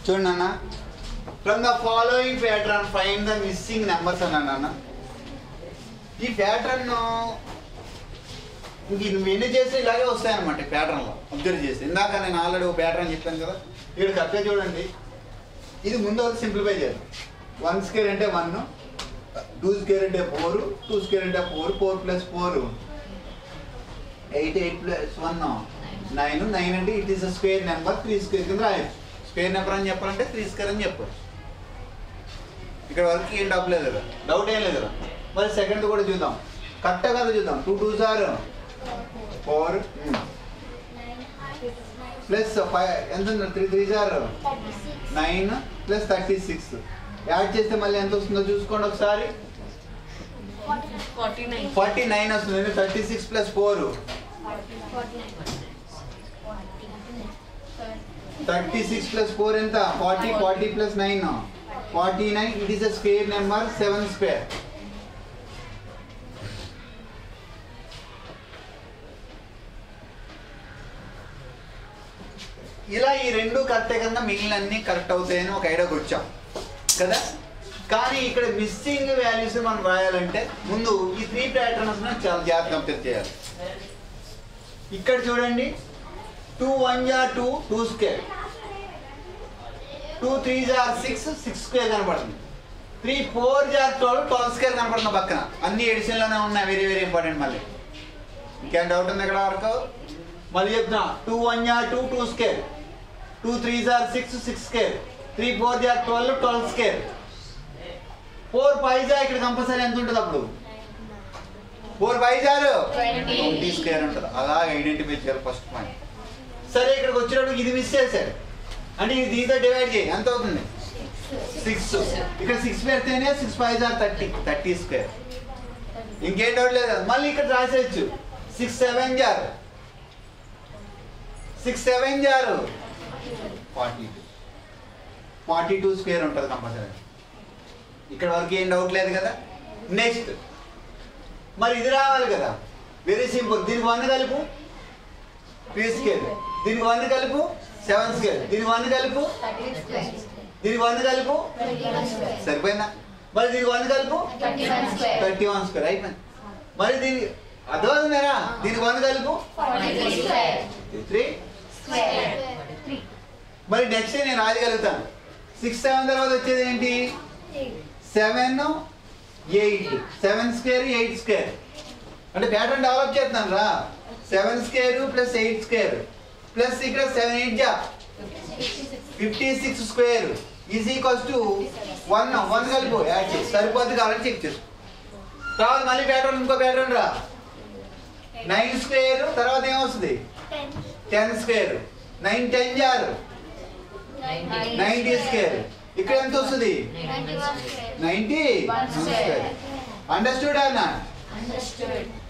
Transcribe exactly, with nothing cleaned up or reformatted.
చూడండి అన్న, from the following pattern find the missing numbers అన్నాను అన్న. ఈ ప్యాటర్న్ ఇంక నువ్వు ఎన్ని చేస్తే ఇలాగే వస్తాయన్నమాట ప్యాటర్న్లో అబ్జర్వ్ చేస్తే. ఇందాక నేను ఆల్రెడీ ఒక ప్యాటర్న్ చెప్పాను కదా, ఇక్కడ కరెక్ట్గా చూడండి. ఇది ముందు వరకు సింప్లిఫై చేయాలి. వన్ స్క్వేర్ అంటే వన్, టూ స్క్వేర్ అంటే ఫోర్, టూ స్క్వేర్ అంటే four, four plus four eight, eight plus one nine, nine అంటే it is a square number, three square కింద రాయొచ్చు. స్క్వేర్ నెంబర్ అని చెప్పాలంటే త్రీ స్క్వేర్ అని చెప్పచ్చు. ఇక్కడ వరకు ఏం డబ్బు లేదు కదా, డౌట్ ఏం లేదు కదా. మరి సెకండ్ కూడా చూద్దాం, కరెక్ట్గా కదా చూద్దాం. టూ టూ సార్ ఫోర్ ప్లస్ ఫైవ్ ఎంత ఉంది, త్రీ త్రీ సార్ nine plus thirty six. Add చేస్తే మళ్ళీ ఎంత వస్తుందో చూసుకోండి ఒకసారి. ఫార్టీ నైన్ వస్తుంది. Thirty six plus four thirty six plus four ఎంత, forty, forty plus nine forty nine. It is a square number, seven square. ఇలా ఈ రెండు కరెక్టే కన్నా మిగిలిన అన్ని కరెక్ట్ అవుతాయని ఒక ఐడియాకి వచ్చాం కదా. కానీ ఇక్కడ మిస్సింగ్ వాల్యూస్ మనం రాయాలంటే ముందు ఈ త్రీ ప్యాటర్న్స్ చాలా జాగ్రత్తగా అబ్జర్వ్ చేయాలి. ఇక్కడ చూడండి, టూ వన్ జా two, two square, two three జా సిక్స్, సిక్స్ స్క్వేర్ కనపడుతుంది. త్రీ ఫోర్ జా ట్వెల్వ్, ట్వెల్వ్ స్క్వేర్ కనపడుతుంది పక్కన. అన్ని ఎడిషన్లోనే ఉన్నాయి, వెరీ వెరీ ఇంపార్టెంట్. మళ్ళీ ఇంకేం డౌట్ ఉంది ఇక్కడ వరకు? మళ్ళీ చెప్తున్నా, టూ వన్ జా two, two square, two three జా six, six square, three four జా twelve, twelve square, four five జా ఇక్కడ కంపల్సరీ ఎంత ఉంటుంది అప్పుడు? ఫోర్ ఫైవ్ జారు ట్వంటీ స్క్వేర్ ఉంటుంది. అలా ఐడెంటిఫై చేయాలి ఫస్ట్ పాయింట్. సరే, ఇక్కడికి వచ్చినప్పుడు ఇది మిస్ చేశారు అంటే ఇది దీంతో డివైడ్ చేయి, ఎంత అవుతుంది? సిక్స్. ఇక్కడ సిక్స్ పెడితేనే సిక్స్ ఫైవ్ జార్ థర్టీ, థర్టీ స్క్వేర్. ఇంకేం డౌట్ లేదు. మళ్ళీ ఇక్కడ రాసేయచ్చు, సిక్స్ సెవెన్ జార్ సిక్స్ సెవెన్ జారు forty two, forty two square ఉంటుంది కంపల్సరీ. ఇక్కడ వరకు ఏం డౌట్ లేదు కదా. నెక్స్ట్ మరి ఇది రావాలి కదా, వెరీ సింపుల్. దీనికి వన్ కలుపు త్రీ స్క్వేర్, దీనికి వన్ కలుపు సెవెన్ స్క్వేర్, దీనికి వన్ కలుపు, దీనికి వన్ కలుపు, సరిపోయిందా? మరి దీనికి వన్ కలుపు థర్టీ వన్ స్క్వేర్ అయిపోయింది. మరి దీనికి అర్థమవుతుందేనా? దీనికి వన్ కలుపు త్రీ. మరి నెక్స్ట్ నేను రాయగలుగుతాను. సిక్స్ సెవెన్ తర్వాత వచ్చేది ఏంటి? Seven eight, seven square eight square. అంటే ప్యాటర్న్ డెవలప్ చేస్తున్నాను రా. Seven square plus eight square plus ఇక్కడ సెవెన్ ఎయిట్ జా fifty six square is equals to one. One కలిపి యాడ్ చేసి సరిపోద్ది కావాలని చెక్ చేసు. తర్వాత మళ్ళీ ప్యాటర్న్, ఇంకో ప్యాటర్న్ రా. నైన్ స్క్వేర్ తర్వాత ఏమొస్తుంది? Ten square. నైన్ టెన్ జార్ నైన్టీ స్క్వేర్. ఇక్కడ ఎంత వస్తుంది? Ninety square. అండర్స్టూడ్ అన్నా?